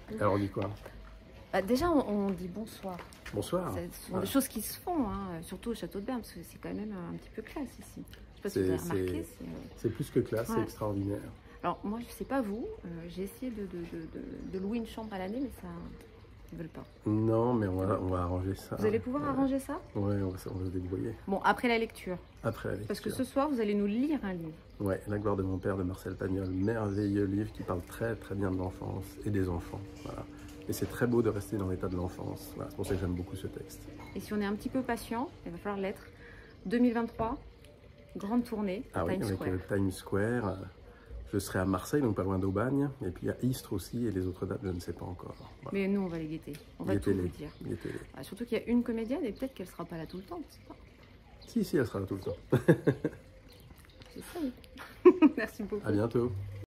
Alors on dit quoi? Bah, déjà, on dit bonsoir. Bonsoir. Ce sont des choses qui se font, hein, surtout au château de Berne, parce que c'est quand même un petit peu classe ici. Je sais pas si vous avez remarqué. C'est plus que classe, c'est extraordinaire. Alors moi, je sais pas vous, j'ai essayé de louer une chambre à l'année, mais ça, ils veulent pas. Non, mais on va arranger ça. Vous allez pouvoir arranger ça? Oui, on va se débrouiller. Bon, après la lecture. Après la lecture. Parce que ce soir, vous allez nous lire un livre. Ouais, La gloire de mon père de Marcel Pagnol, merveilleux livre qui parle très bien de l'enfance et des enfants. Voilà. Et c'est très beau de rester dans l'état de l'enfance. Voilà, c'est pour ça que j'aime beaucoup ce texte. Et si on est un petit peu patient, il va falloir l'être. 2023, grande tournée à Times Square. Avec Times Square, je serai à Marseille, donc pas loin d'Aubagne, et puis à Istres aussi, et les autres dates, je ne sais pas encore. Voilà. Mais nous, on va les guetter. On va tout vous dire. Surtout qu'il y a une comédienne, et peut-être qu'elle ne sera pas là tout le temps. Pas. Si, elle sera là tout le temps. C'est ça. Merci beaucoup. À bientôt.